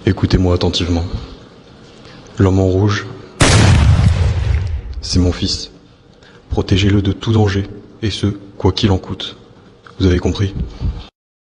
Écoutez-moi attentivement. L'homme en rouge, c'est mon fils. Protégez-le de tout danger, et ce, quoi qu'il en coûte. Vous avez compris ?